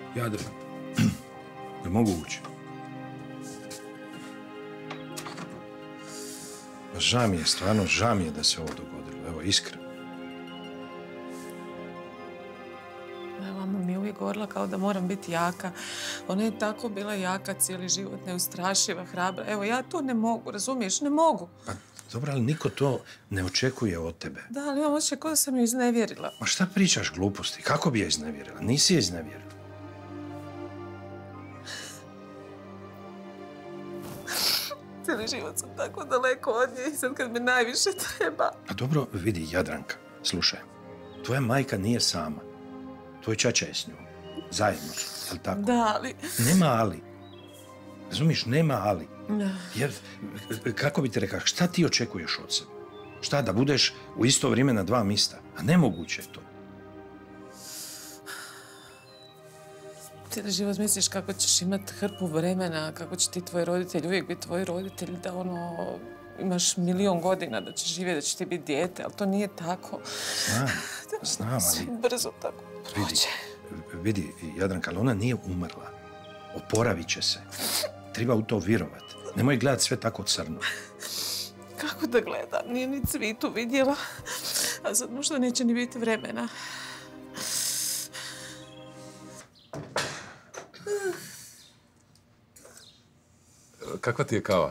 Jadran, ne mogu ući. Žao mi je, stvarno, žao mi je da se ovo dogodilo. Evo, iskreno. Mama mi je uvijek govorila kao da moram biti jaka. Ona je tako bila jaka cijeli život, neustrašiva, hrabra. Evo, ja to ne mogu, razumiješ? Ne mogu. Pa, dobro, ali niko to ne očekuje od tebe. Da, ali imam osjećaj kao da sam ju iznevjerila. Ma šta pričaš gluposti? Kako bi je iznevjerila? Nisi je iznevjerila. Cijeli život sam tako daleko od nje i sad kad me najviše treba. A dobro, vidi, Jadranka, slušaj. Tvoja majka nije sama. Tvoj čača je s njom. Zajedno su, jel tako? Da, ali... Nema ali. Razumiješ, nema ali. Da. Jer, kako bi ti rekao, šta ti očekuješ od sebe? Šta, da budeš u isto vrijeme na dva mista? A nemoguće je to. Cijeli život misliš kako ćeš imati hrpu vremena, kako će ti tvoj roditelj uvijek biti tvoj roditelj, da imaš 1.000.000 godina, da ćeš živjeti, da će ti biti dijete, ali to nije tako. Znam, ali... Sve brzo tako prođe. Vidi, Jadranka, ali ona nije umrla. Oporavit će se. Treba u to vjerovati. Nemoj gledati sve tako crno. Kako da gledam? Nije ni cvitu vidjela. A sad možda neće ni biti vremena. Kakva ti je kava?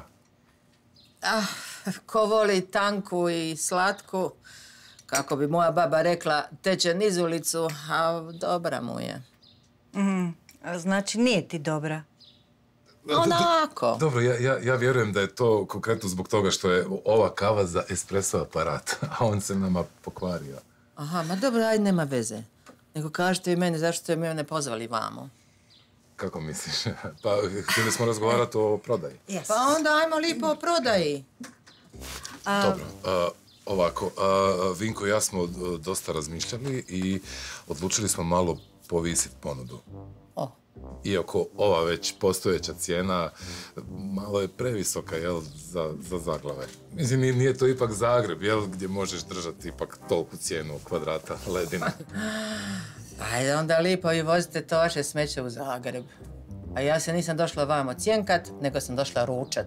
Ko voli tanku i slatku, kako bi moja baba rekla, teče niz ulicu, a dobra mu je. Znači nije ti dobra? Onako. Dobro, ja vjerujem da je to konkretno zbog toga što je ova kava za espresso aparat, a on se nama pokvario. Aha, ma dobro, ajde, nema veze. Nego kažete vi meni zašto ste me ne pozvali vamo. Kako misliš? Pa, htjeli smo razgovarati o prodaji. Pa onda ajmo lipo o prodaji. Dobro, ovako, Vinko i ja smo dosta razmišljali i odlučili smo malo povisiti ponudu. Iako ova već postojeća cijena malo je previsoka, jel, za zaglave. Mislim, nije to ipak Zagreb, jel, gdje možeš držati ipak toliku cijenu kvadrata ledine. Ajde, onda lipo vi vozite to vaše smeće u Zagreb. A ja se nisam došla vamo cjenkat, nego sam došla ručat.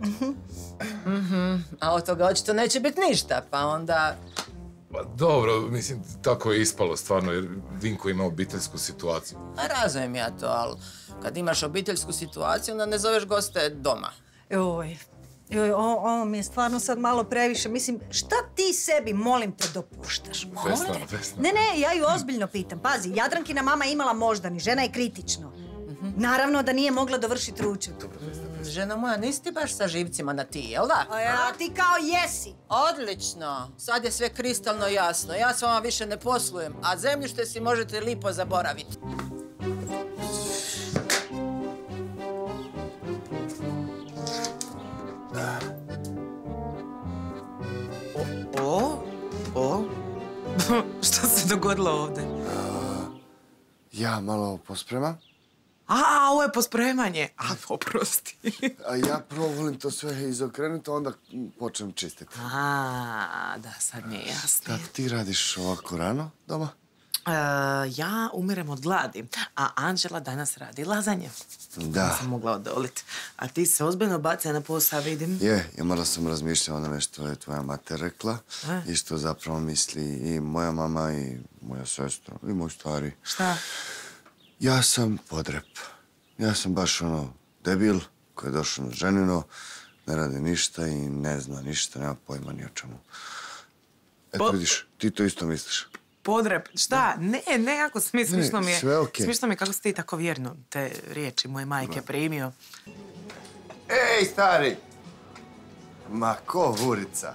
A od toga očito neće biti ništa, pa onda... Pa dobro, mislim, tako je ispalo stvarno, jer Vinko ima obiteljsku situaciju. A razumijem ja to, ali kad imaš obiteljsku situaciju, onda ne zoveš goste doma. Ovo mi je stvarno sad malo previše. Mislim, šta ti sebi, molim te, dopuštaš? Vesna. Ne, ja ju ozbiljno pitam. Pazi, Jadrankina mama je imala moždani, žena je kritično. Naravno da nije mogla dovršiti ručak. Žena moja, nisi ti baš sa živcima na ti, jel da? A ti kao jesi. Odlično. Sad je sve kristalno jasno. Ja s vama više ne poslujem, a zemljište si možete lipo zaboraviti. Šta se dogodilo ovdje? Ja malo pospremam. Ovo je pospremanje. Oprosti. A ja prvo volim to sve izokrenuti, onda počnem čistiti. Da, sad mi je jasno. Kako ti radiš ovako rano doma? Ja umirem od gladi, a Anđela danas radi lazanje. Da. Nisam mogla odoliti. A ti se ozbiljno baca na posao, vidim. Ja malo sam razmišljao o onome što je tvoja mater rekla i što zapravo misli i moja mama i moja sestra i moj stari. Šta? Ja sam podrep. Ja sam baš debil koji je došao na ženino, ne radi ništa i ne zna ništa, nema pojma ni o čemu. Eto vidiš, ti to isto misliš. Podrep, šta? Ne, jako smišno mi je. Sve okej. Smišno mi je kako si ti tako vjerno te riječi moje majke primio. Ej, stari! Ma ko vurica?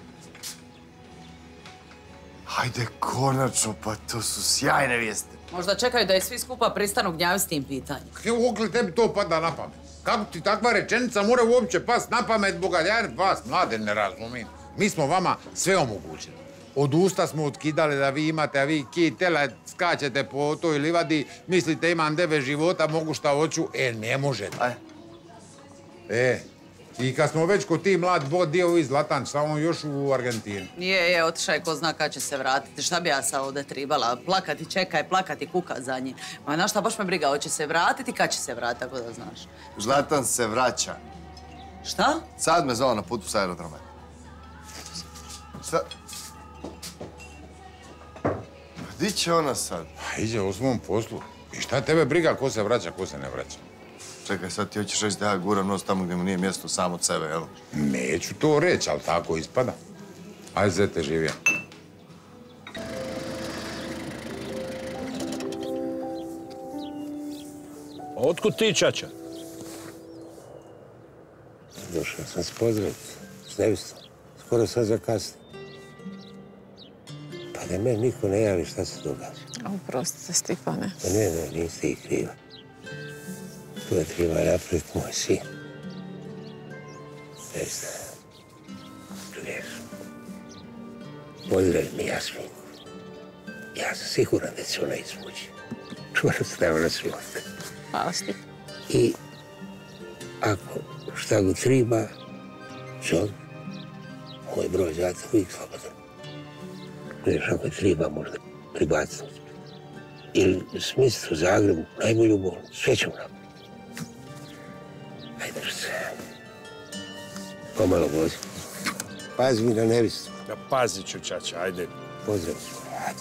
Hajde, konačno, pa to su sjajne vijesti. Možda čekaju da je svi skupa pristanu gnjaviti s tim pitanjem. Kako li tebi to pada na pamet? Kako ti takva rečenica mora uopće past na pamet, bogaljar, vas mlade ne razumijem. Mi smo vama sve omogućili. Od usta smo otkidali da vi imate, a vi kitela skačete po toj livadi, mislite imam 9 života, mogu šta hoću, ne možete. I kad smo već kod ti mlad bod, dio ovi Zlatan, šta on još u Argentini? Je, otišao je, ko zna kad će se vratiti. Šta bi ja sad ovdje tribala? Plakati, čekaj, plakati, kuka za njim. Ma znaš šta, baš me briga, hoće se vratiti, kad će se vratiti, tako da znaš. Zlatan se vraća. Šta? Sad me zvao na putu sa aerodroma. Di će ona sad? Iđe u svom poslu. I šta tebe briga ko se vraća, ko se ne vraća? Čekaj, sad ti hoćeš reći da ja guram nos tamo gdje mu nije mjesto sam od sebe, jel? Neću to reći, ali tako ispada. Ajde, zete, živija. A otkud ti, čača? Došao sam s pozdraviti, s nevistom. Skoro sad zakasnio. Pa da meni niko ne javi šta se događa. Oprostite, Stipane. Pa ne, nisi ti kriva. To je treba napraviti moj sin. Nevista, čuješ? Pozdravi mi Jasminku. Ja sam siguran da će ona izvući. Čvrst da ona se ovdje. Hvala, Stipane. I ako šta go treba, zove. Moj broj zata uvijek slobodan. Znaš, ako treba možda pribaciti. Ili smistiti u Zagrebu, najbolju bolnicu, sve ćemo napraviti. Ajde se. Pomalo vozi. Pazi mi na nevistu. Da pazit ću, čača, ajde. Pozdrav ću.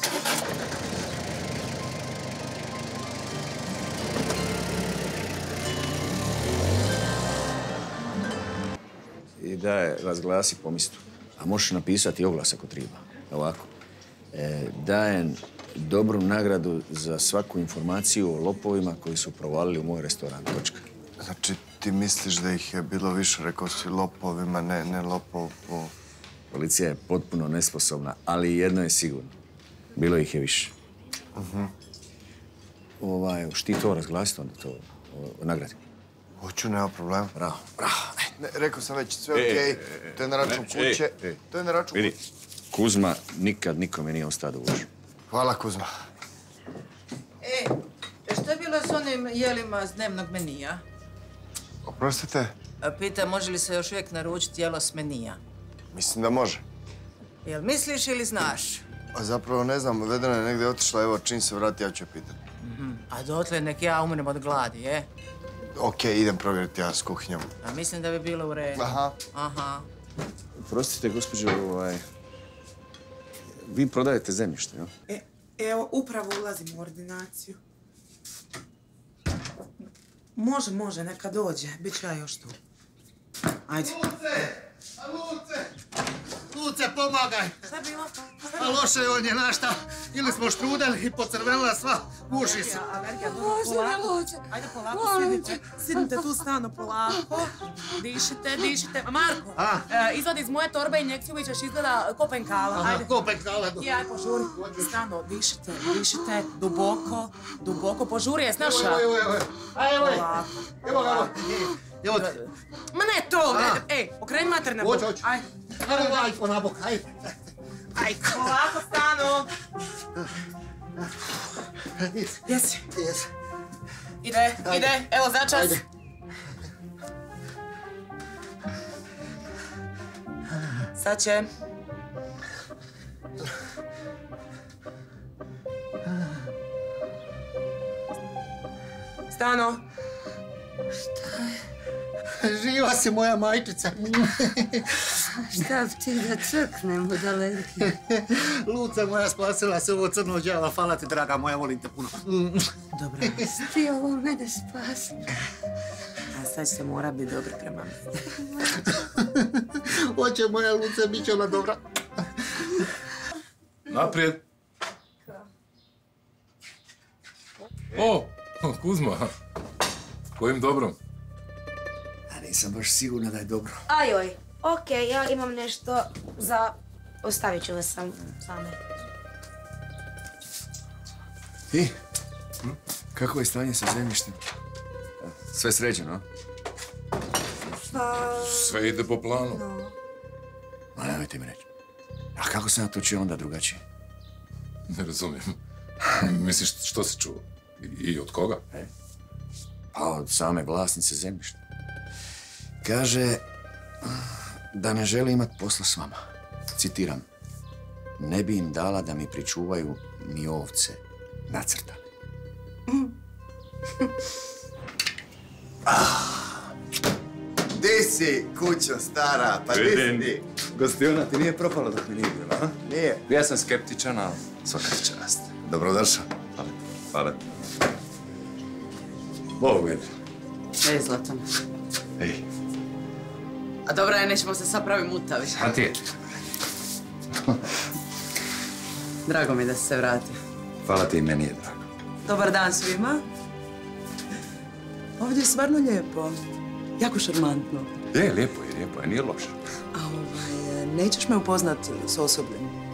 I daje razglasi po mistu. A možeš napisati oglas ako treba. Ovako. Dajem dobru nagradu za svaku informaciju o lopovima koji su provalili u moj restoran. Točka. Znači, ti misliš da ih je bilo više, rekao si lopovima, ne lopov po... Policija je potpuno nesposobna, ali jedno je sigurno. Bilo ih je više. Šti to razglasiti onda to nagradi. Hoću, nema problema. Bravo. Rekao sam već, sve okej. To je na račun kuće. To je na račun kuće. Vidi, Kuzma nikad nikome nije ostao da uđe. Hvala, Kuzma. Što je bilo s onim jelima s dnevnog menija? Oprostite? Pita, može li se još uvijek naručiti jelo s menija? Mislim da može. Jel misliš ili znaš? A zapravo ne znam, Vedena je negdje otišla, evo, čim se vrati, ja ću je pitati. A dotle nek ja umrem od gladi, je? Okej, idem provjeriti ja s kuhinjom. A mislim da bi bilo u redu. Aha. Prostite, gospođo, vi prodajete zemljište, jel? Evo, upravo ulazim u ordinaciju. Može, neka dođe. Biću ja još tu. Ajde. Luce, pomagaj! Šta bilo? A loše je on je, znaš šta? Ili smo štrudeli i pocrvenila sva, uši se. Polako. Ajde, polako, sidite tu stano, polako. Dišite. Marko, izvadi iz moje torbe injekciju i ćeš izgleda ko penkala. Ajde. Ko penkala? Ajde, požuri. Stano, dišite, duboko, požuri, je snaša. Evo ga. Ma ne to, okreni mater na bok. Ajde. Ajde, na bok, ajde. Ajde, polako, stano. Jesi? Jesi. Ide, evo začas. Sad će. Stano. Šta je? Živa si moja majčica. Šta ti da crknem od alergije? Luca moja, spasila se ovo crno đava. Hvala ti, draga moja, volim te puno. Dobro. Ti ovo mene spasi. A sad ćete mora biti dobri prema meni. Hoće moja Luca, bit će ona dobra. Naprijed. O, Kuzma. Kojim dobrom? Nisam baš sigurna da je dobro. Ajoj, okej, ja imam nešto za... Ostavit ću vas same. I? Kako je stanje sa zemljištem? Sve sređeno, a? Sve ide po planu. Ma nemojte mi reći. A kako sam ja to čuo onda drugačije? Ne razumijem. Misliš što si čuo? I od koga? Pa od same vlasnice zemljišta. Kaže da ne želi imati posla s vama. Citiram. Ne bi im dala da mi pričuvaju ni ovce nacrtane. Di si, kućo stara, pa di si ti? Gostiona ti nije propalo dok mi nije bilo, a? Nije. Ja sam skeptičan, ali svaka čast. Dobrodošao. Hvala. Bog vidi. Ej, Zlatan. Ej. A dobra je, nećemo se sad pravi mutavi. A ti je? Drago mi je da si se vratio. Hvala ti i meni je drago. Dobar dan svima. Ovdje je stvarno lijepo. Jako šarmantno. Je, lijepo je, nije loše. A nećeš me upoznat s osobljem?